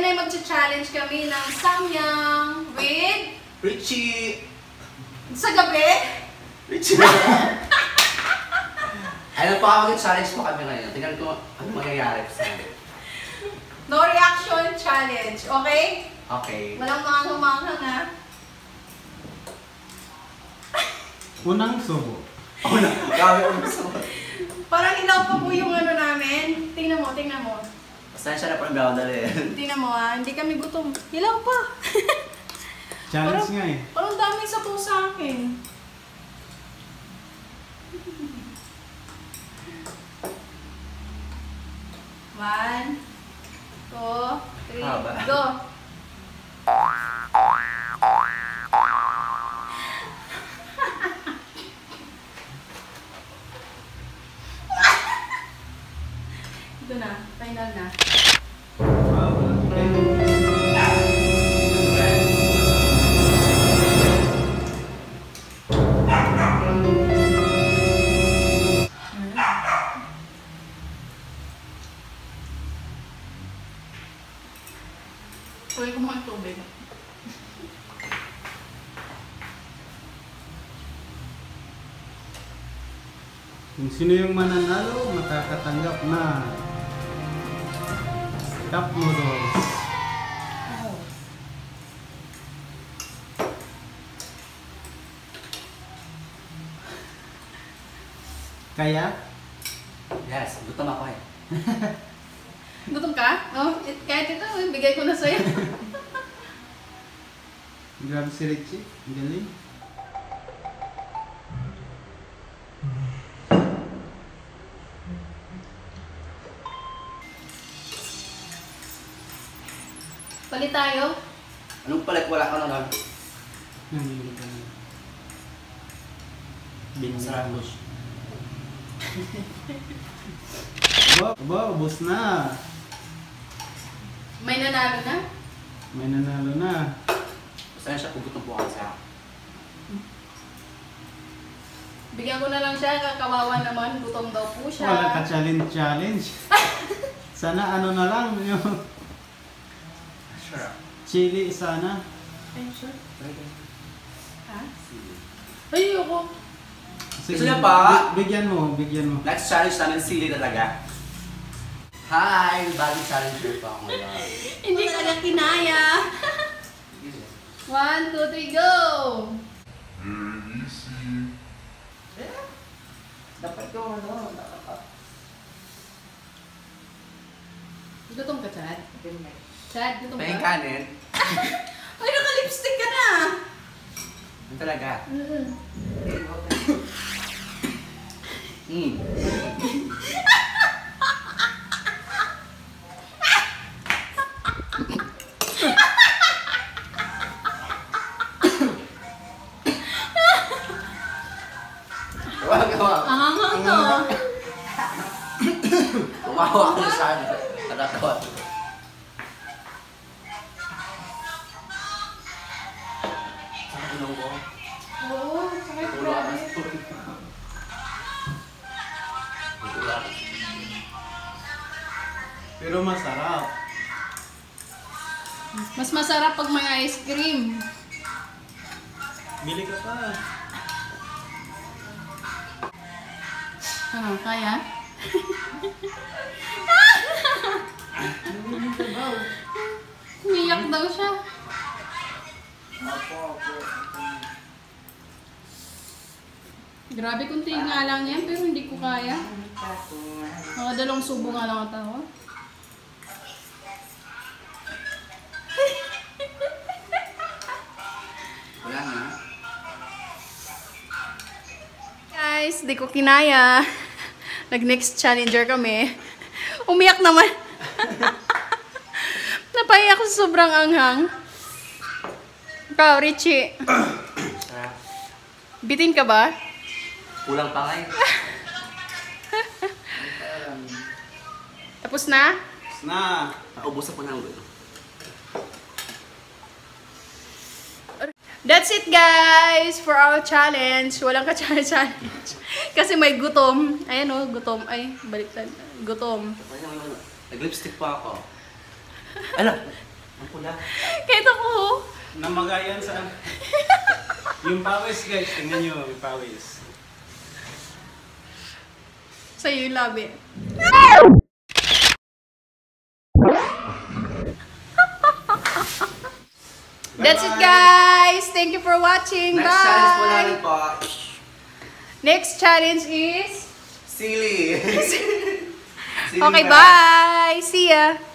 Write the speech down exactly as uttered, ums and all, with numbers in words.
Ngayon ay mag-challenge kami ng Samyang with... Richie! Sa gabi? Richie! Ano pa ako mag-challenge mo kami ngayon? Tingnan ko ano mangyayari sa amin. No reaction challenge, okay? Okay. Walang mga humanghang ha? Unang subo. Unang, gabi unang subo. Parang ilaw pa po yung ano namin. Tingnan mo, tingnan mo. Pasensya na po ng gawdali. Tingnan mo ha, hindi kami gutom. Ilaw pa. Challenge parang, nga eh. Parang dami sa po sa akin. One, two, three, Haba. go! Ito na, final na. Wow, Tuloy ko mga tubig. kung sino yung mananalo, makakatanggap na cup noodles. Kaya? Yes, gutom ako eh. Gutom ka? Oh, it, kahit ito, bigay ko na sa'yo. Grabe si Richie. Ang galing. Palit tayo. Anong palit? Wala ka na lang. Nanginig ka na. Binsarangos. Aba, aba, ubos na. May nanalo na? May nanalo na. Pasensya po, gutom po ako sa Bigyan ko na lang siya, kakawawa naman, gutom daw po siya. Wala ka challenge-challenge. Sana ano na lang, yung Sure. chili sana. Ay, sure. Okay. Ha? Ay, ako. Gusto niya pa? Bi- Bigyan mo, bigyan mo. Next challenge namin, sili talaga. Hi! Bagong challenger pa ako ngayon. Hindi ko na kinaya. One, two, three, go! Very easy. Eh, dapat ko ano, dapat. Gutom ka, Chad? Chad, gutom Pahing ka? kanin. Ay, naka-lipstick ka na! Yun talaga. Mm-mm. Mm. Wag ka. Ang hanghang to. Tumawa ako sa akin. Natatawa. Ang ilong ko. Oo, sakit Ulo grabe. ako. Ulo ako. Pero masarap. Mas masarap pag may ice cream. Bili ka pa. Ano, kaya? Umiyak daw siya. Opo, opo. Grabe, kunti nga lang yan, pero hindi ko kaya. Mga dalawang subo nga lang ang tao. Wala na. Guys, di ko kinaya. Nag-next challenger kami. Umiyak naman. Napaiyak ako sa sobrang anghang. Ikaw, Richie. Sarap. Bitin ka ba? Kulang pa ngayon. Tapos na? Tapos na. Naubos na po ng ulo. That's it, guys, for our challenge. Walang ka-challenge. Kasi may gutom. Ayan o, gutom. Ay, baliktad. Gutom. Nag-lipstick pa ako. Ano? Ang pula. Kahit ako. Namagayan sa... Yung pawis guys, tingnan nyo yung pawis. Sa'yo yung labi. That's it guys! Thank you for watching. Next Bye! challenge po namin po. Next challenge is... Silly. Silly Okay, na. bye! See ya!